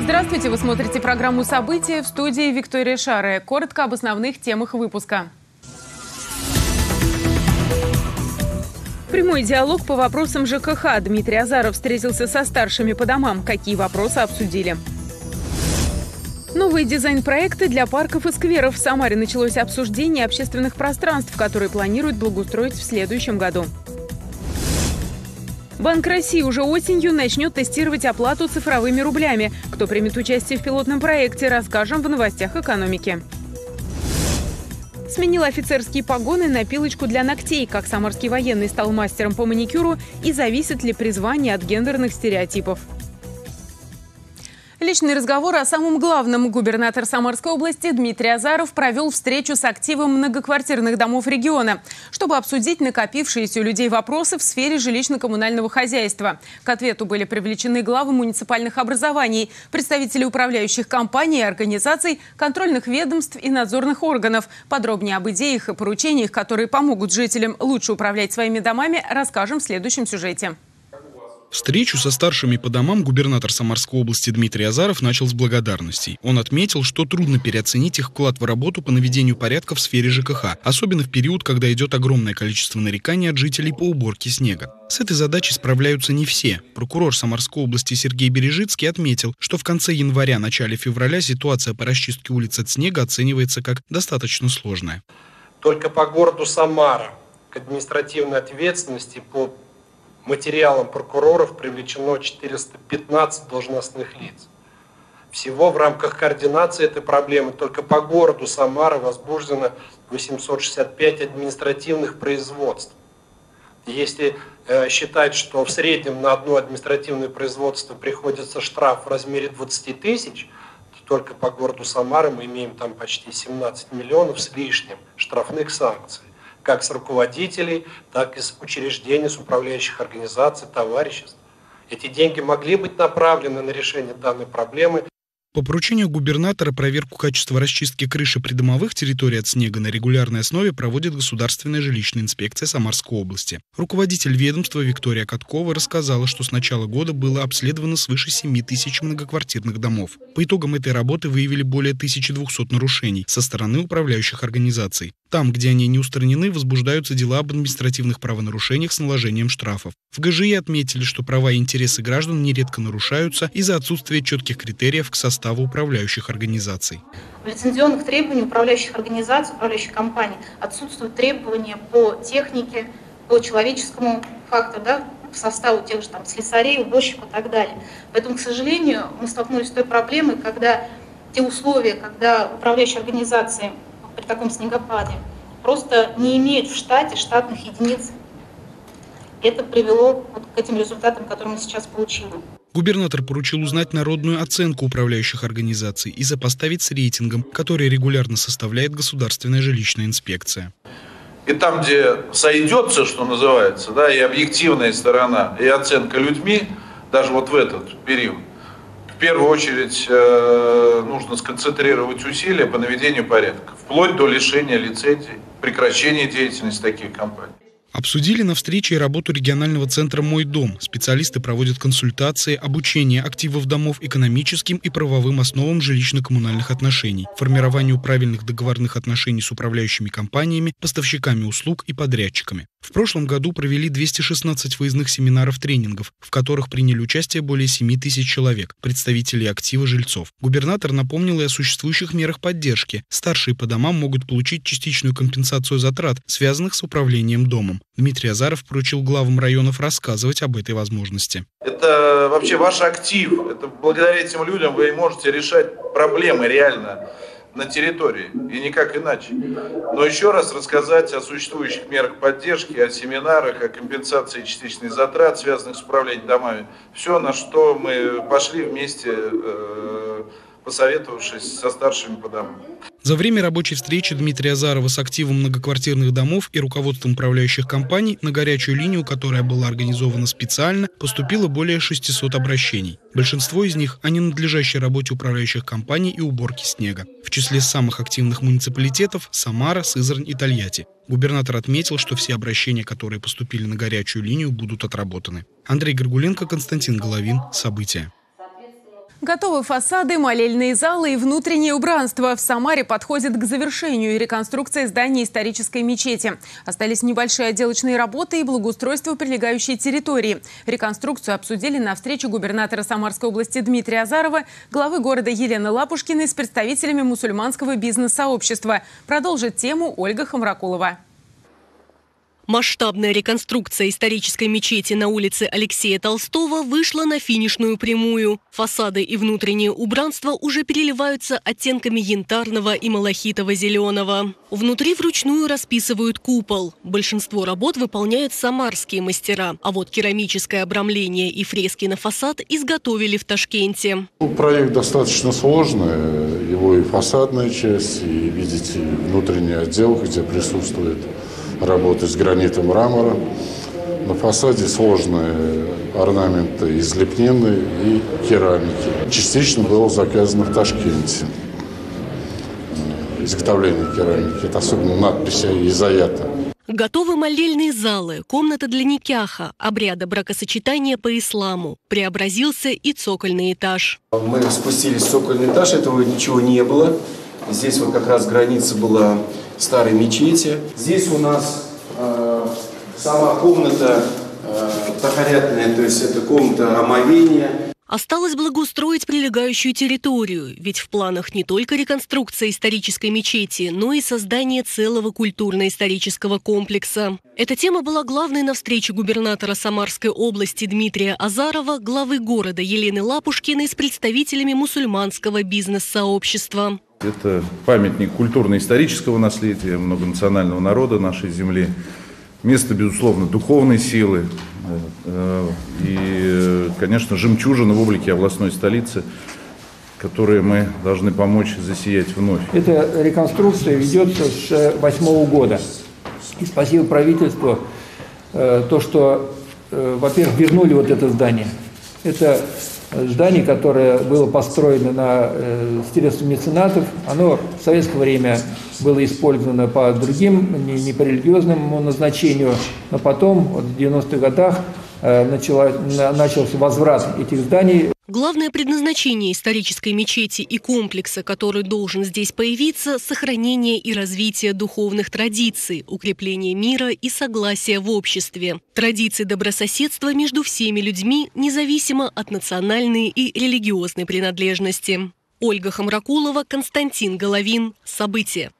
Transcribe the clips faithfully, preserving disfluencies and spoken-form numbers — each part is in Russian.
Здравствуйте, вы смотрите программу «События», в студии Виктория Шаре. Коротко об основных темах выпуска. Прямой диалог по вопросам ЖКХ. Дмитрий Азаров встретился со старшими по домам. Какие вопросы обсудили? Новые дизайн-проекты для парков и скверов. В Самаре началось обсуждение общественных пространств, которые планируют благоустроить в следующем году. Банк России уже осенью начнет тестировать оплату цифровыми рублями. Кто примет участие в пилотном проекте, расскажем в новостях экономики. Сменил офицерские погоны на пилочку для ногтей. Как самарский военный стал мастером по маникюру и зависит ли призвание от гендерных стереотипов. Личный разговор о самом главном. Губернатор Самарской области Дмитрий Азаров провел встречу с активом многоквартирных домов региона, чтобы обсудить накопившиеся у людей вопросы в сфере жилищно-коммунального хозяйства. К ответу были привлечены главы муниципальных образований, представители управляющих компаний и организаций, контрольных ведомств и надзорных органов. Подробнее об идеях и поручениях, которые помогут жителям лучше управлять своими домами, расскажем в следующем сюжете. Встречу со старшими по домам губернатор Самарской области Дмитрий Азаров начал с благодарностей. Он отметил, что трудно переоценить их вклад в работу по наведению порядка в сфере ЖКХ, особенно в период, когда идет огромное количество нареканий от жителей по уборке снега. С этой задачей справляются не все. Прокурор Самарской области Сергей Бережицкий отметил, что в конце января-начале февраля ситуация по расчистке улиц от снега оценивается как достаточно сложная. Только по городу Самара к административной ответственности по материалам прокуроров привлечено четыреста пятнадцать должностных лиц. Всего в рамках координации этой проблемы только по городу Самара возбуждено восемьсот шестьдесят пять административных производств. Если э, считать, что в среднем на одно административное производство приходится штраф в размере двадцати тысяч, то только по городу Самара мы имеем там почти семнадцать миллионов с лишним штрафных санкций. Как с руководителей, так и с учреждений, с управляющих организаций, товариществ. Эти деньги могли быть направлены на решение данной проблемы. По поручению губернатора проверку качества расчистки крыши придомовых территорий от снега на регулярной основе проводит Государственная жилищная инспекция Самарской области. Руководитель ведомства Виктория Каткова рассказала, что с начала года было обследовано свыше семи тысяч многоквартирных домов. По итогам этой работы выявили более тысячи двухсот нарушений со стороны управляющих организаций. Там, где они не устранены, возбуждаются дела об административных правонарушениях с наложением штрафов. В ГЖИ отметили, что права и интересы граждан нередко нарушаются из-за отсутствия четких критериев к составу управляющих организаций. В лицензионных требованиях управляющих организаций, управляющих компаний отсутствуют требования по технике, по человеческому фактору, да, к составу тех же там слесарей, уборщиков и так далее. Поэтому, к сожалению, мы столкнулись с той проблемой, когда те условия, когда управляющие организации при таком снегопаде просто не имеют в штате штатных единиц. Это привело вот к этим результатам, которые мы сейчас получили. Губернатор поручил узнать народную оценку управляющих организаций и сопоставить с рейтингом, который регулярно составляет Государственная жилищная инспекция. И там, где сойдется, что называется, да, и объективная сторона, и оценка людьми, даже вот в этот период, в первую очередь э, нужно сконцентрировать усилия по наведению порядка, вплоть до лишения лицензий, прекращения деятельности таких компаний. Обсудили на встрече и работу регионального центра «Мой дом». Специалисты проводят консультации, обучение активов домов экономическим и правовым основам жилищно-коммунальных отношений, формированию правильных договорных отношений с управляющими компаниями, поставщиками услуг и подрядчиками. В прошлом году провели двести шестнадцать выездных семинаров-тренингов, в которых приняли участие более семи тысяч человек, представителей актива жильцов. Губернатор напомнил и о существующих мерах поддержки. Старшие по домам могут получить частичную компенсацию затрат, связанных с управлением домом. Дмитрий Азаров поручил главам районов рассказывать об этой возможности. Это вообще ваш актив. Это благодаря этим людям вы можете решать проблемы реально на территории, и никак иначе. Но еще раз рассказать о существующих мерах поддержки, о семинарах, о компенсации частичных затрат, связанных с управлением домами. Все, на что мы пошли вместе, э, посоветовавшись со старшими по домам. За время рабочей встречи Дмитрия Азарова с активом многоквартирных домов и руководством управляющих компаний на горячую линию, которая была организована специально, поступило более шестисот обращений. Большинство из них о ненадлежащей работе управляющих компаний и уборке снега. В числе самых активных муниципалитетов – Самара, Сызрань и Тольятти. Губернатор отметил, что все обращения, которые поступили на горячую линию, будут отработаны. Андрей Горгуленко, Константин Головин. События. Готовы фасады, молельные залы и внутреннее убранство. В Самаре подходит к завершению реконструкция здания исторической мечети. Остались небольшие отделочные работы и благоустройство прилегающей территории. Реконструкцию обсудили на встрече губернатора Самарской области Дмитрия Азарова, главы города Елены Лапушкиной с представителями мусульманского бизнес-сообщества. Продолжит тему Ольга Хамракулова. Масштабная реконструкция исторической мечети на улице Алексея Толстого вышла на финишную прямую. Фасады и внутреннее убранство уже переливаются оттенками янтарного и малахитово-зеленого. Внутри вручную расписывают купол. Большинство работ выполняют самарские мастера. А вот керамическое обрамление и фрески на фасад изготовили в Ташкенте. Проект достаточно сложный. Его и фасадная часть, и, видите, внутренний отдел, где присутствует работы с гранитом, мрамором. На фасаде сложные орнаменты из лепнины и керамики. Частично было заказано в Ташкенте изготовление керамики. Это особенно надписи из аята. Готовы молельные залы, комната для никяха, обряда бракосочетания по исламу. Преобразился и цокольный этаж. Мы спустились в цокольный этаж, этого ничего не было. Здесь вот как раз граница была старой мечети. Здесь у нас э, сама комната э, тахарятная, то есть это комната омовения. Осталось благоустроить прилегающую территорию, ведь в планах не только реконструкция исторической мечети, но и создание целого культурно-исторического комплекса. Эта тема была главной на встрече губернатора Самарской области Дмитрия Азарова, главы города Елены Лапушкиной с представителями мусульманского бизнес-сообщества. Это памятник культурно-исторического наследия многонационального народа нашей земли. Место, безусловно, духовной силы и, конечно, жемчужина в облике областной столицы, которые мы должны помочь засиять вновь. Эта реконструкция ведется с две тысячи восьмого года. И спасибо правительству, то, что, во-первых, вернули вот это здание. Это здание, которое было построено на э, средства меценатов, оно в советское время было использовано по другим, не, не по религиозному назначению, но потом, вот, в девяностых годах, э, начала, на, начался возврат этих зданий. Главное предназначение исторической мечети и комплекса, который должен здесь появиться – сохранение и развитие духовных традиций, укрепление мира и согласия в обществе. Традиции добрососедства между всеми людьми, независимо от национальной и религиозной принадлежности. Ольга Хамракулова, Константин Головин. События.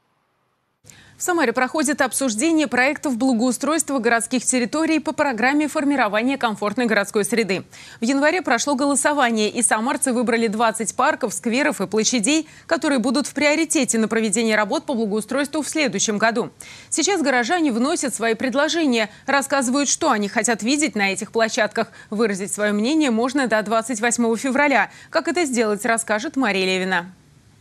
В Самаре проходит обсуждение проектов благоустройства городских территорий по программе формирования комфортной городской среды. В январе прошло голосование, и самарцы выбрали двадцать парков, скверов и площадей, которые будут в приоритете на проведение работ по благоустройству в следующем году. Сейчас горожане вносят свои предложения, рассказывают, что они хотят видеть на этих площадках. Выразить свое мнение можно до двадцать восьмого февраля. Как это сделать, расскажет Мария Левина.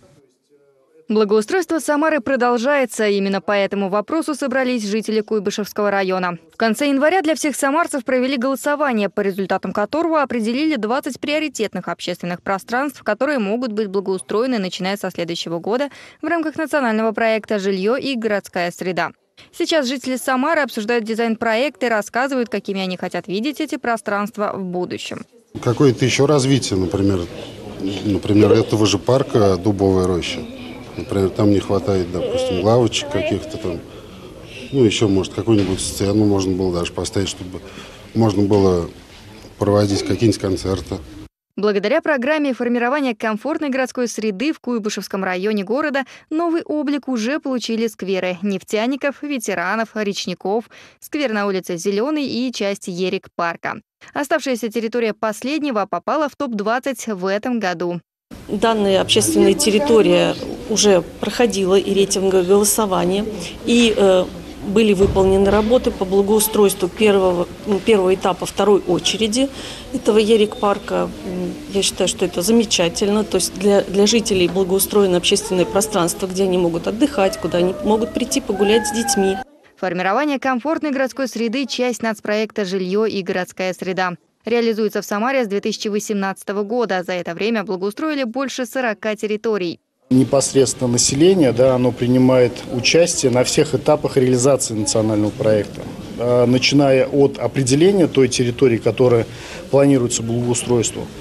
Благоустройство Самары продолжается. Именно по этому вопросу собрались жители Куйбышевского района. В конце января для всех самарцев провели голосование, по результатам которого определили двадцать приоритетных общественных пространств, которые могут быть благоустроены, начиная со следующего года в рамках национального проекта «Жилье и городская среда». Сейчас жители Самары обсуждают дизайн-проекты и рассказывают, какими они хотят видеть эти пространства в будущем. Какое-то еще развитие, например, например, этого же парка «Дубовая роща». Например, там не хватает, допустим, лавочек каких-то там. Ну, еще, может, какую-нибудь сцену можно было даже поставить, чтобы можно было проводить какие-нибудь концерты. Благодаря программе формирования комфортной городской среды в Куйбышевском районе города новый облик уже получили скверы нефтяников, ветеранов, речников, сквер на улице Зеленый и часть Ерик-парка. Оставшаяся территория последнего попала в топ двадцать в этом году. Данная общественная территория уже проходила и рейтинговое голосование, и э, были выполнены работы по благоустройству первого, первого этапа второй очереди этого Ерик-парка. Я считаю, что это замечательно. То есть для, для жителей благоустроено общественное пространство, где они могут отдыхать, куда они могут прийти погулять с детьми. Формирование комфортной городской среды – часть нацпроекта «Жилье и городская среда». Реализуется в Самаре с две тысячи восемнадцатого года. За это время благоустроили больше сорока территорий. Непосредственно население, да, оно принимает участие на всех этапах реализации национального проекта. Начиная от определения той территории, которая планируется благоустройству,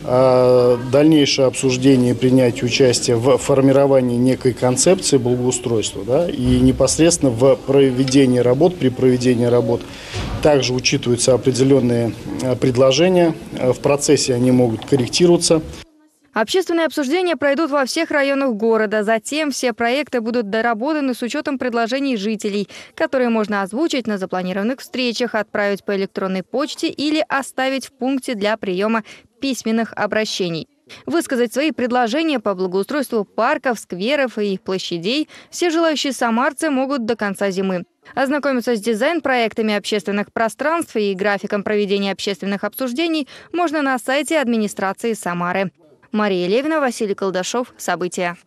а дальнейшее обсуждение и принятие участия в формировании некой концепции благоустройства, да, и непосредственно в проведении работ, при проведении работ также учитываются определенные предложения, в процессе они могут корректироваться. Общественные обсуждения пройдут во всех районах города. Затем все проекты будут доработаны с учетом предложений жителей, которые можно озвучить на запланированных встречах, отправить по электронной почте или оставить в пункте для приема письменных обращений. Высказать свои предложения по благоустройству парков, скверов и площадей все желающие самарцы могут до конца зимы. Ознакомиться с дизайн-проектами общественных пространств и графиком проведения общественных обсуждений можно на сайте администрации Самары. Мария Левина, Василий Колдашов. События.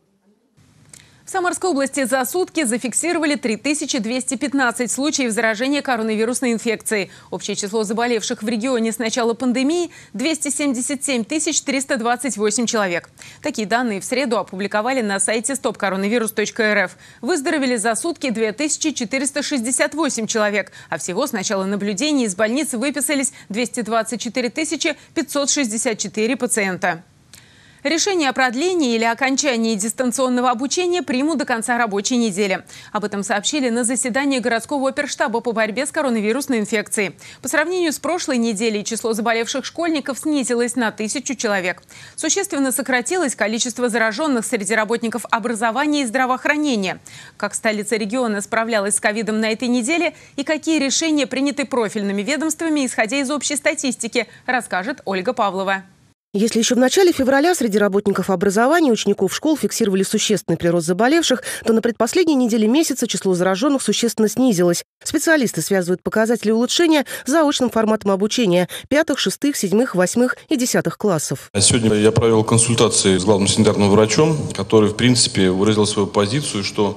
В Самарской области за сутки зафиксировали три тысячи двести пятнадцать случаев заражения коронавирусной инфекцией. Общее число заболевших в регионе с начала пандемии – двести семьдесят семь тысяч триста двадцать восемь человек. Такие данные в среду опубликовали на сайте стоп коронавирус точка эр эф. Выздоровели за сутки две тысячи четыреста шестьдесят восемь человек, а всего с начала наблюдений из больницы выписались двести двадцать четыре тысячи пятьсот шестьдесят четыре пациента. Решение о продлении или окончании дистанционного обучения примут до конца рабочей недели. Об этом сообщили на заседании городского оперштаба по борьбе с коронавирусной инфекцией. По сравнению с прошлой неделей число заболевших школьников снизилось на тысячу человек. Существенно сократилось количество зараженных среди работников образования и здравоохранения. Как столица региона справлялась с ковидом на этой неделе и какие решения приняты профильными ведомствами, исходя из общей статистики, расскажет Ольга Павлова. Если еще в начале февраля среди работников образования и учеников школ фиксировали существенный прирост заболевших, то на предпоследней неделе месяца число зараженных существенно снизилось. Специалисты связывают показатели улучшения с заочным форматом обучения пятых, шестых, седьмых, восьмых и десятых классов. Сегодня я провел консультации с главным санитарным врачом, который, в принципе, выразил свою позицию, что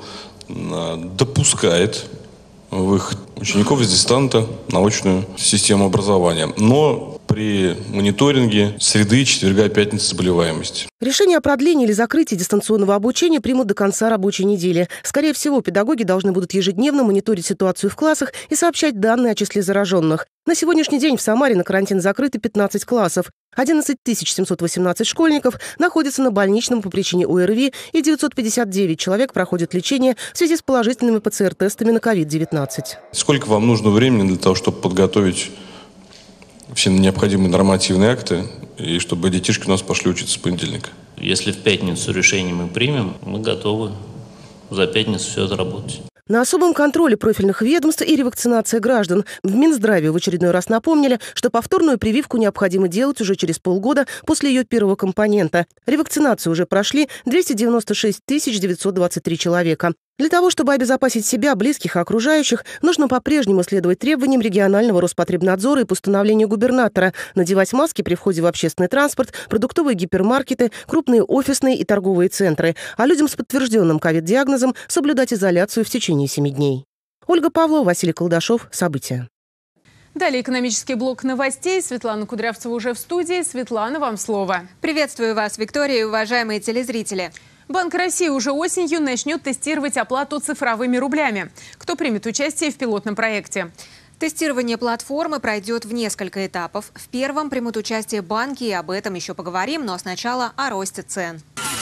допускает выход учеников из дистанта на очную систему образования. Но при мониторинге среды, четверга и пятницы заболеваемости. Решение о продлении или закрытии дистанционного обучения примут до конца рабочей недели. Скорее всего, педагоги должны будут ежедневно мониторить ситуацию в классах и сообщать данные о числе зараженных. На сегодняшний день в Самаре на карантин закрыты пятнадцать классов. одиннадцать тысяч семьсот восемнадцать школьников находятся на больничном по причине о эр ви, и девятьсот пятьдесят девять человек проходят лечение в связи с положительными пэ цэ эр-тестами на ковид девятнадцать. Сколько вам нужно времени для того, чтобы подготовить все необходимые нормативные акты, и чтобы детишки у нас пошли учиться с понедельника? Если в пятницу решение мы примем, мы готовы за пятницу все отработать. На особом контроле профильных ведомств и ревакцинация граждан. В Минздраве в очередной раз напомнили, что повторную прививку необходимо делать уже через полгода после ее первого компонента. Ревакцинацию уже прошли двести девяносто шесть тысяч девятьсот двадцать три человека. Для того, чтобы обезопасить себя, близких и окружающих, нужно по-прежнему следовать требованиям регионального Роспотребнадзора и постановлению губернатора, надевать маски при входе в общественный транспорт, продуктовые гипермаркеты, крупные офисные и торговые центры, а людям с подтвержденным ковид-диагнозом соблюдать изоляцию в течение семи дней. Ольга Павлова, Василий Колдашов. События. Далее экономический блок новостей. Светлана Кудрявцева уже в студии. Светлана, вам слово. Приветствую вас, Виктория, и уважаемые телезрители. Банк России уже осенью начнет тестировать оплату цифровыми рублями. Кто примет участие в пилотном проекте? Тестирование платформы пройдет в несколько этапов. В первом примут участие банки, и об этом еще поговорим, но сначала о росте цен.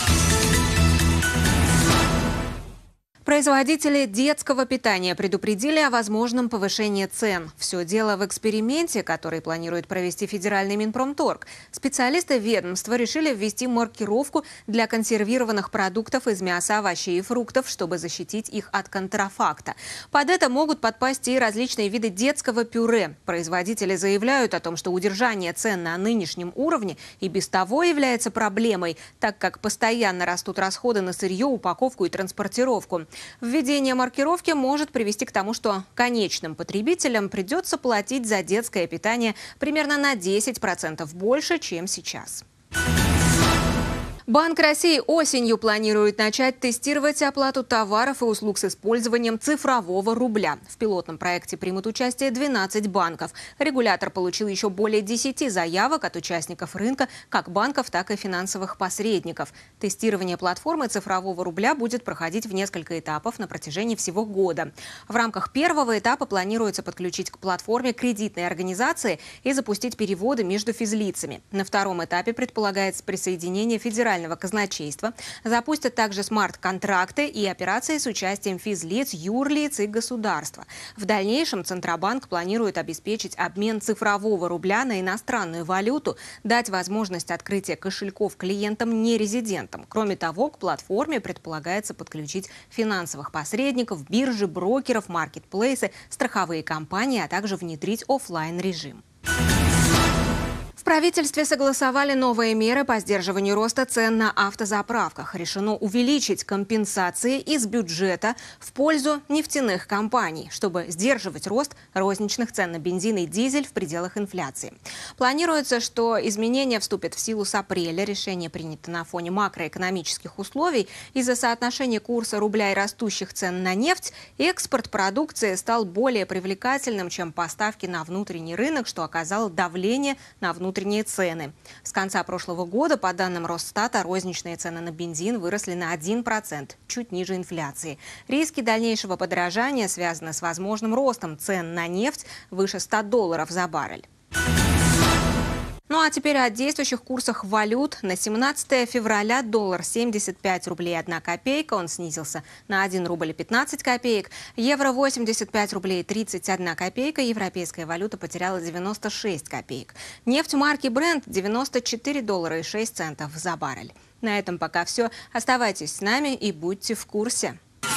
Производители детского питания предупредили о возможном повышении цен. Все дело в эксперименте, который планирует провести федеральный Минпромторг. Специалисты ведомства решили ввести маркировку для консервированных продуктов из мяса, овощей и фруктов, чтобы защитить их от контрафакта. Под это могут подпасть и различные виды детского пюре. Производители заявляют о том, что удержание цен на нынешнем уровне и без того является проблемой, так как постоянно растут расходы на сырье, упаковку и транспортировку. Введение маркировки может привести к тому, что конечным потребителям придется платить за детское питание примерно на десять процентов больше, чем сейчас. Банк России осенью планирует начать тестировать оплату товаров и услуг с использованием цифрового рубля. В пилотном проекте примут участие двенадцать банков. Регулятор получил еще более десяти заявок от участников рынка, как банков, так и финансовых посредников. Тестирование платформы цифрового рубля будет проходить в несколько этапов на протяжении всего года. В рамках первого этапа планируется подключить к платформе кредитные организации и запустить переводы между физлицами. На втором этапе предполагается присоединение федерального казначейства. Запустят также смарт-контракты и операции с участием физлиц, юрлиц и государства. В дальнейшем Центробанк планирует обеспечить обмен цифрового рубля на иностранную валюту, дать возможность открытия кошельков клиентам-нерезидентам. Кроме того, к платформе предполагается подключить финансовых посредников, биржи, брокеров, маркетплейсы, страховые компании, а также внедрить офлайн-режим. В правительстве согласовали новые меры по сдерживанию роста цен на автозаправках. Решено увеличить компенсации из бюджета в пользу нефтяных компаний, чтобы сдерживать рост розничных цен на бензин и дизель в пределах инфляции. Планируется, что изменения вступят в силу с апреля. Решение принято на фоне макроэкономических условий. Из-за соотношения курса рубля и растущих цен на нефть экспорт продукции стал более привлекательным, чем поставки на внутренний рынок, что оказало давление на внутренний внутренние цены. С конца прошлого года, по данным Росстата, розничные цены на бензин выросли на один процент, чуть ниже инфляции. Риски дальнейшего подорожания связаны с возможным ростом цен на нефть выше ста долларов за баррель. Ну а теперь о действующих курсах валют. На семнадцатое февраля доллар семьдесят пять рублей одна копейка, он снизился на один рубль пятнадцать копеек. Евро восемьдесят пять рублей тридцать одна копейка, европейская валюта потеряла девяносто шесть копеек. Нефть марки Brent девяносто четыре доллара и шесть центов за баррель. На этом пока все. Оставайтесь с нами и будьте в курсе.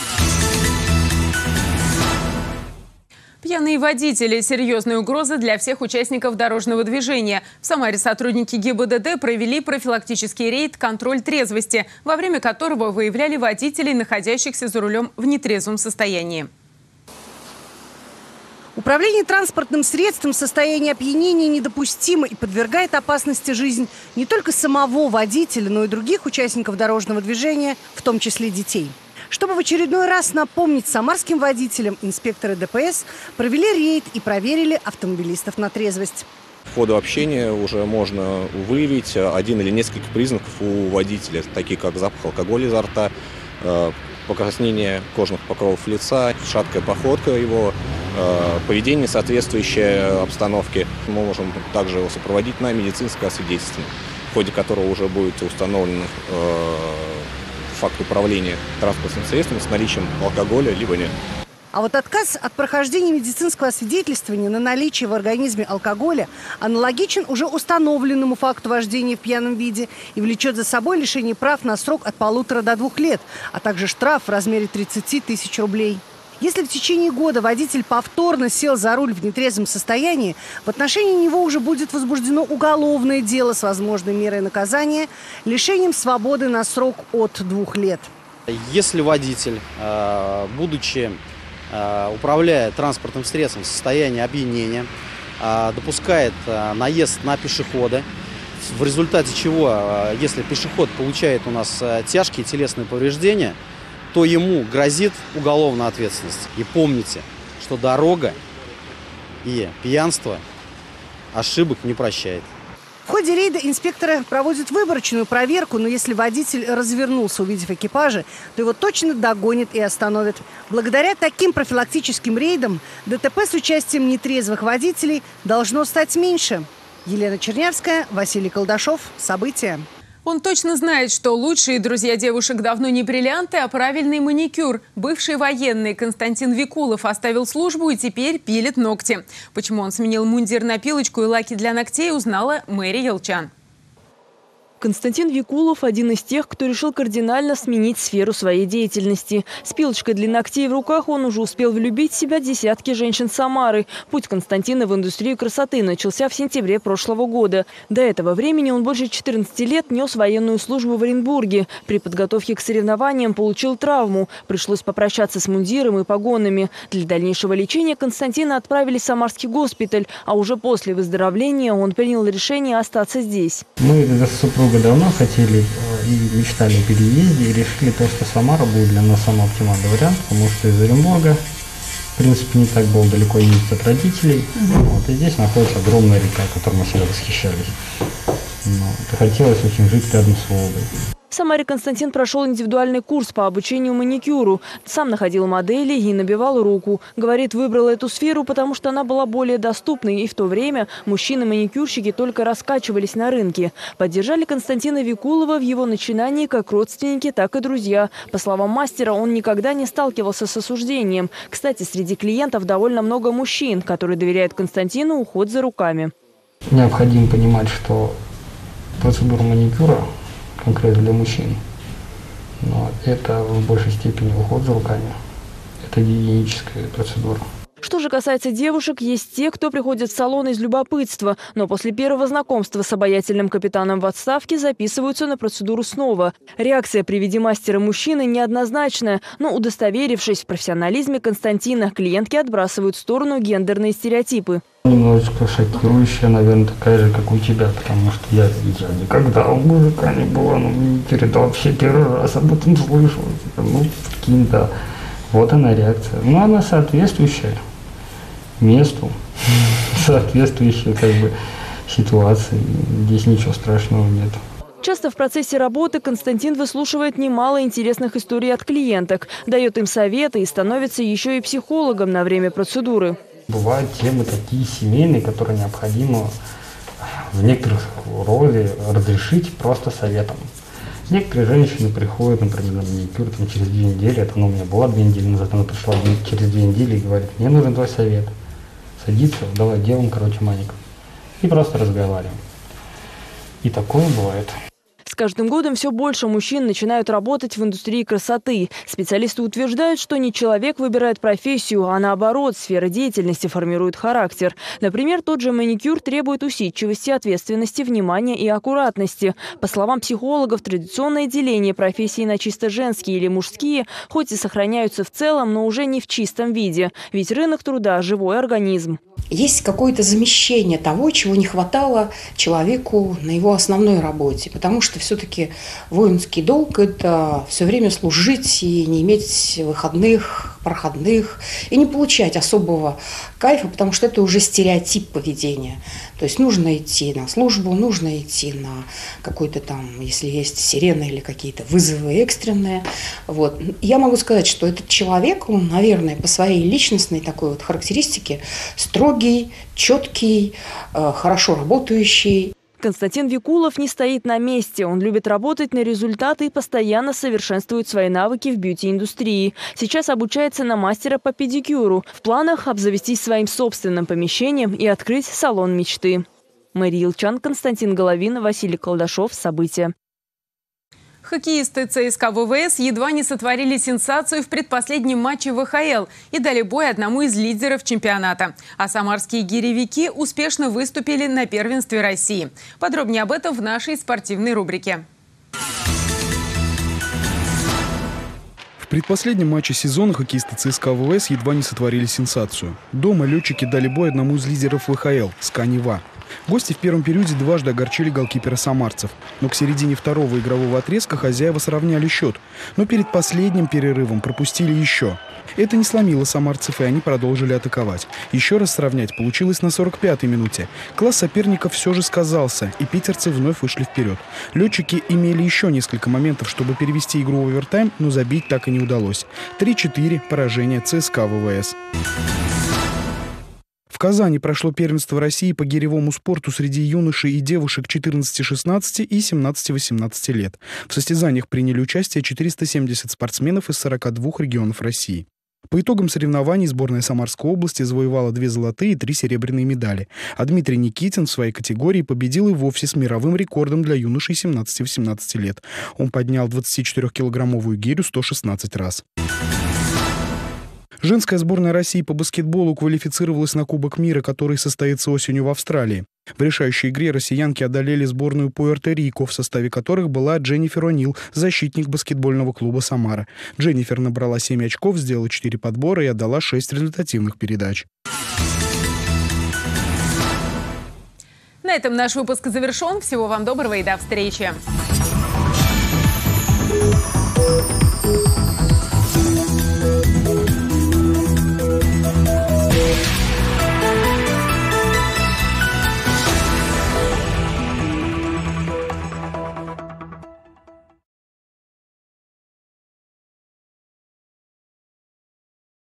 Пьяные водители – серьезная угроза для всех участников дорожного движения. В Самаре сотрудники ГИБДД провели профилактический рейд «Контроль трезвости», во время которого выявляли водителей, находящихся за рулем в нетрезвом состоянии. Управление транспортным средством в состоянии опьянения недопустимо и подвергает опасности жизнь не только самого водителя, но и других участников дорожного движения, в том числе детей. Чтобы в очередной раз напомнить самарским водителям, инспекторы ДПС провели рейд и проверили автомобилистов на трезвость. По ходу общения уже можно выявить один или несколько признаков у водителя, такие как запах алкоголя изо рта, покраснение кожных покровов лица, шаткая походка его, поведение, соответствующее обстановке. Мы можем также его сопроводить на медицинское освидетельствование, в ходе которого уже будет установлен факт управления транспортным средством с наличием алкоголя, либо нет. А вот отказ от прохождения медицинского освидетельствования на наличие в организме алкоголя аналогичен уже установленному факту вождения в пьяном виде и влечет за собой лишение прав на срок от полутора до двух лет, а также штраф в размере тридцати тысяч рублей. Если в течение года водитель повторно сел за руль в нетрезвом состоянии, в отношении него уже будет возбуждено уголовное дело с возможной мерой наказания – лишением свободы на срок от двух лет. Если водитель, будучи управляя транспортным средством в состоянии опьянения, допускает наезд на пешехода, в результате чего, если пешеход получает у нас тяжкие телесные повреждения, то ему грозит уголовная ответственность. И помните, что дорога и пьянство ошибок не прощает. В ходе рейда инспекторы проводят выборочную проверку, но если водитель развернулся, увидев экипажи, то его точно догонят и остановят. Благодаря таким профилактическим рейдам ДТП с участием нетрезвых водителей должно стать меньше. Елена Чернявская, Василий Колдашов. События. Он точно знает, что лучшие друзья девушек давно не бриллианты, а правильный маникюр. Бывший военный Константин Викулов оставил службу и теперь пилит ногти. Почему он сменил мундир на пилочку и лаки для ногтей, узнала Мэри Елчан. Константин Викулов – один из тех, кто решил кардинально сменить сферу своей деятельности. С пилочкой для ногтей в руках он уже успел влюбить в себя десятки женщин Самары. Путь Константина в индустрию красоты начался в сентябре прошлого года. До этого времени он больше четырнадцати лет нес военную службу в Оренбурге. При подготовке к соревнованиям получил травму. Пришлось попрощаться с мундиром и погонами. Для дальнейшего лечения Константина отправили в Самарский госпиталь, а уже после выздоровления он принял решение остаться здесь. Мы с супругой давно хотели и мечтали о переезде, и решили то, что Самара будет для нас самый оптимальный вариант, потому что из Оренбурга, в принципе, не так было далеко ездить от родителей. Mm-hmm. Вот, и здесь находится огромная река, которой мы всегда восхищались. Но хотелось очень жить рядом с Волгой. В Самаре Константин прошел индивидуальный курс по обучению маникюру. Сам находил модели и набивал руку. Говорит, выбрал эту сферу, потому что она была более доступной. И в то время мужчины-маникюрщики только раскачивались на рынке. Поддержали Константина Викулова в его начинании как родственники, так и друзья. По словам мастера, он никогда не сталкивался с осуждением. Кстати, среди клиентов довольно много мужчин, которые доверяют Константину уход за руками. Необходимо понимать, что процедура маникюра конкретно для мужчин, но это в большей степени уход за руками. Это гигиеническая процедура. Что же касается девушек, есть те, кто приходит в салон из любопытства, но после первого знакомства с обаятельным капитаном в отставке записываются на процедуру снова. Реакция при виде мастера мужчины неоднозначная, но, удостоверившись в профессионализме Константина, клиентки отбрасывают в сторону гендерные стереотипы. Немножечко шокирующая, наверное, такая же, как у тебя, потому что я, я никогда у мужика не была, но мне передал вообще первый раз об этом слышал. Ну, прикинь, да. Вот она реакция. Ну, она соответствующая месту, соответствующая как бы ситуации. Здесь ничего страшного нет. Часто в процессе работы Константин выслушивает немало интересных историй от клиенток, дает им советы и становится еще и психологом на время процедуры. Бывают темы такие семейные, которые необходимо в некоторых роли разрешить просто советом. Некоторые женщины приходят, например, на маникюр там, через две недели, это ну, у меня была две недели назад, она пришла через две недели и говорит, мне нужен твой совет. Садится, давай делаем, короче, маник. И просто разговариваем. И такое бывает. С каждым годом все больше мужчин начинают работать в индустрии красоты. Специалисты утверждают, что не человек выбирает профессию, а наоборот, сфера деятельности формирует характер. Например, тот же маникюр требует усидчивости, ответственности, внимания и аккуратности. По словам психологов, традиционное деление профессий на чисто женские или мужские хоть и сохраняются в целом, но уже не в чистом виде. Ведь рынок труда – живой организм. Есть какое-то замещение того, чего не хватало человеку на его основной работе. Потому что все-таки воинский долг – это все время служить и не иметь выходных, проходных, и не получать особого кайфа, потому что это уже стереотип поведения. То есть нужно идти на службу, нужно идти на какой-то там, если есть сирена или какие-то вызовы экстренные. Вот. Я могу сказать, что этот человек, он, наверное, по своей личностной такой вот характеристике строгий, четкий, хорошо работающий. Константин Викулов не стоит на месте. Он любит работать на результаты и постоянно совершенствует свои навыки в бьюти-индустрии. Сейчас обучается на мастера по педикюру. В планах обзавестись своим собственным помещением и открыть салон мечты. Мария Илчан, Константин Головин, Василий Колдашов. События. Хоккеисты ЦСКА ВВС едва не сотворили сенсацию в предпоследнем матче ВХЛ и дали бой одному из лидеров чемпионата. А самарские гиревики успешно выступили на первенстве России. Подробнее об этом в нашей спортивной рубрике. В предпоследнем матче сезона хоккеисты ЦСКА ВВС едва не сотворили сенсацию. Дома летчики дали бой одному из лидеров ВХЛ – СКА Нева. Гости в первом периоде дважды огорчили голкипера самарцев. Но к середине второго игрового отрезка хозяева сравняли счет. Но перед последним перерывом пропустили еще. Это не сломило самарцев, и они продолжили атаковать. Еще раз сравнять получилось на сорок пятой минуте. Класс соперников все же сказался, и питерцы вновь вышли вперед. Летчики имели еще несколько моментов, чтобы перевести игру в овертайм, но забить так и не удалось. три-четыре поражение ЦСКА ВВС. В Казани прошло первенство России по гиревому спорту среди юношей и девушек четырнадцати-шестнадцати и семнадцати-восемнадцати лет. В состязаниях приняли участие четыреста семьдесят спортсменов из сорока двух регионов России. По итогам соревнований сборная Самарской области завоевала две золотые и три серебряные медали. А Дмитрий Никитин в своей категории победил и вовсе с мировым рекордом для юношей семнадцати-восемнадцати лет. Он поднял двадцатичетырёхкилограммовую гирю сто шестнадцать раз. Женская сборная России по баскетболу квалифицировалась на Кубок мира, который состоится осенью в Австралии. В решающей игре россиянки одолели сборную Пуэрто-Рико, в составе которых была Дженнифер О'Нил, защитник баскетбольного клуба «Самара». Дженнифер набрала семь очков, сделала четыре подбора и отдала шесть результативных передач. На этом наш выпуск завершен. Всего вам доброго и до встречи. Thank you.